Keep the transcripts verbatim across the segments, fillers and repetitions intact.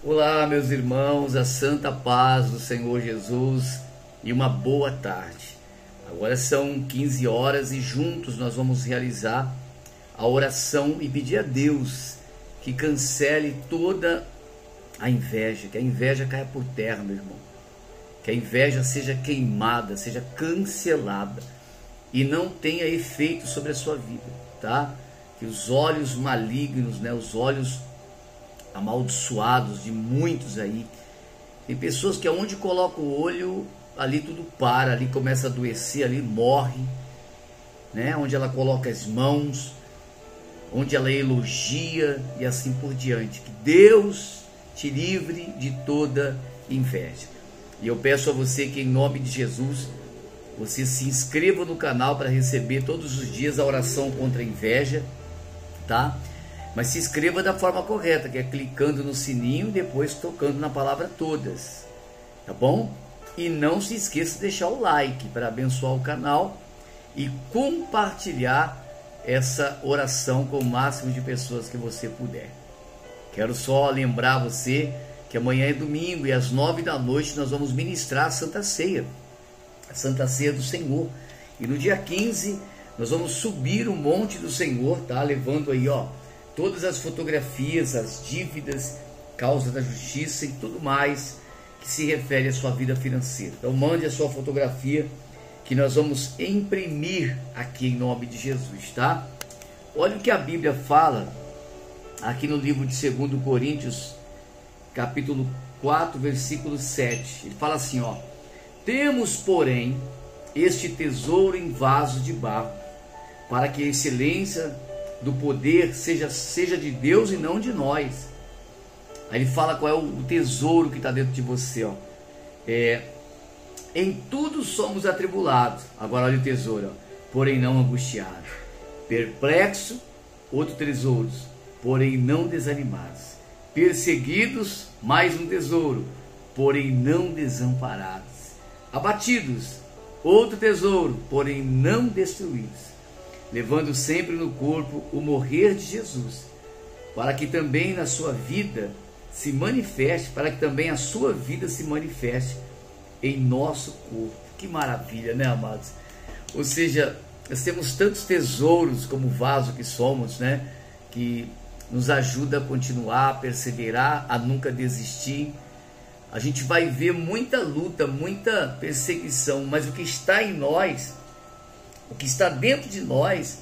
Olá, meus irmãos, a santa paz do Senhor Jesus e uma boa tarde. Agora são quinze horas e juntos nós vamos realizar a oração e pedir a Deus que cancele toda a inveja, que a inveja caia por terra, meu irmão. Que a inveja seja queimada, seja cancelada e não tenha efeito sobre a sua vida, tá? Que os olhos malignos, né, os olhos amaldiçoados de muitos aí, tem pessoas que aonde coloca o olho, ali tudo para, ali começa a adoecer, ali morre, né? Onde ela coloca as mãos, onde ela elogia e assim por diante. Que Deus te livre de toda inveja. E eu peço a você que em nome de Jesus, você se inscreva no canal para receber todos os dias a oração contra a inveja, tá? Mas se inscreva da forma correta, que é clicando no sininho e depois tocando na palavra todas, tá bom? E não se esqueça de deixar o like para abençoar o canal e compartilhar essa oração com o máximo de pessoas que você puder. Quero só lembrar você que amanhã é domingo e às nove da noite nós vamos ministrar a Santa Ceia, a Santa Ceia do Senhor. E no dia quinze nós vamos subir o monte do Senhor, tá? Levando aí, ó, todas as fotografias, as dívidas, causa da justiça e tudo mais que se refere à sua vida financeira. Então mande a sua fotografia que nós vamos imprimir aqui em nome de Jesus, tá? Olha o que a Bíblia fala aqui no livro de Segundo Coríntios, capítulo quatro, versículo sete. Ele fala assim, ó: temos, porém, este tesouro em vasos de barro, para que a excelência do poder seja, seja de Deus e não de nós. Aí ele fala qual é o tesouro que está dentro de você, ó. É, em tudo somos atribulados. Agora olha o tesouro, ó. Porém não angustiados. Perplexo, outro tesouro, porém não desanimados. Perseguidos, mais um tesouro, porém não desamparados. Abatidos, outro tesouro, porém não destruídos. Levando sempre no corpo o morrer de Jesus, para que também na sua vida se manifeste, para que também a sua vida se manifeste em nosso corpo. Que maravilha, né, amados? Ou seja, nós temos tantos tesouros como vaso que somos, né? Que nos ajuda a continuar, a perseverar, a nunca desistir. A gente vai ver muita luta, muita perseguição, mas o que está em nós, o que está dentro de nós,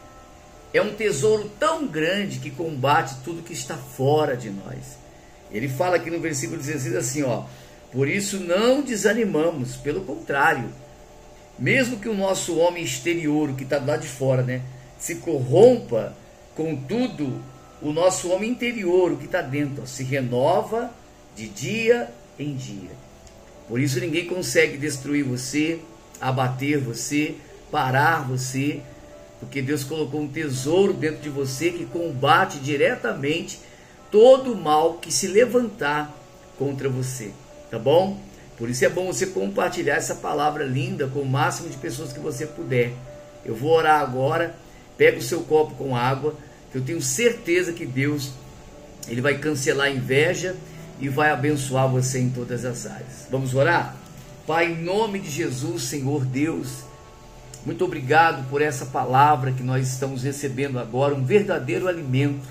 é um tesouro tão grande que combate tudo que está fora de nós. Ele fala aqui no versículo dezesseis assim, ó: por isso não desanimamos, pelo contrário, mesmo que o nosso homem exterior, o que está do lado de fora, né, se corrompa, contudo, o nosso homem interior, o que está dentro, ó, se renova de dia em dia. Por isso ninguém consegue destruir você, abater você, parar você, porque Deus colocou um tesouro dentro de você que combate diretamente todo o mal que se levantar contra você, tá bom? Por isso é bom você compartilhar essa palavra linda com o máximo de pessoas que você puder. Eu vou orar agora. Pega o seu copo com água, que eu tenho certeza que Deus, Ele vai cancelar a inveja e vai abençoar você em todas as áreas. Vamos orar? Pai, em nome de Jesus, Senhor Deus, muito obrigado por essa palavra que nós estamos recebendo agora, um verdadeiro alimento.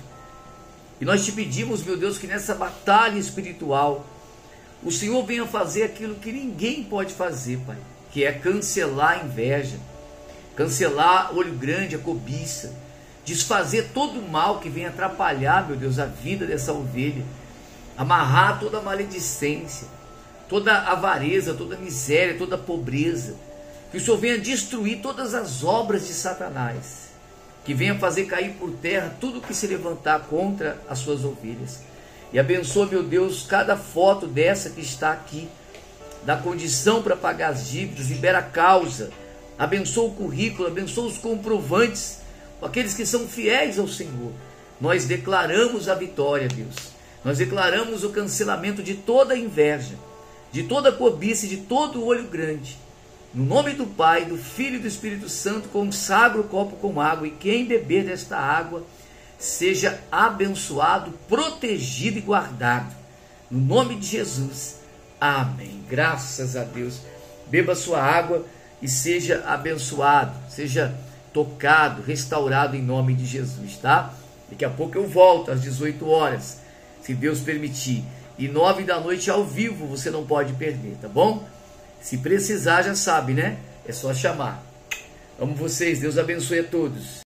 E nós te pedimos, meu Deus, que nessa batalha espiritual, o Senhor venha fazer aquilo que ninguém pode fazer, Pai, que é cancelar a inveja, cancelar o olho grande, a cobiça, desfazer todo o mal que vem atrapalhar, meu Deus, a vida dessa ovelha, amarrar toda a maledicência, toda a avareza, toda a miséria, toda a pobreza. Que o Senhor venha destruir todas as obras de Satanás, que venha fazer cair por terra tudo que se levantar contra as suas ovelhas. E abençoa, meu Deus, cada foto dessa que está aqui, dá condição para pagar as dívidas, libera a causa, abençoa o currículo, abençoa os comprovantes, aqueles que são fiéis ao Senhor. Nós declaramos a vitória, Deus. Nós declaramos o cancelamento de toda a inveja, de toda a cobiça e de todo o olho grande. No nome do Pai, do Filho e do Espírito Santo, consagro o copo com água, e quem beber desta água seja abençoado, protegido e guardado No nome de Jesus. Amém. Graças a Deus. Beba sua água e seja abençoado, seja tocado, restaurado em nome de Jesus, tá? Daqui a pouco eu volto às dezoito horas, se Deus permitir. E nove da noite ao vivo, você não pode perder, tá bom? Se precisar, já sabe, né? É só chamar. Amo vocês, Deus abençoe a todos.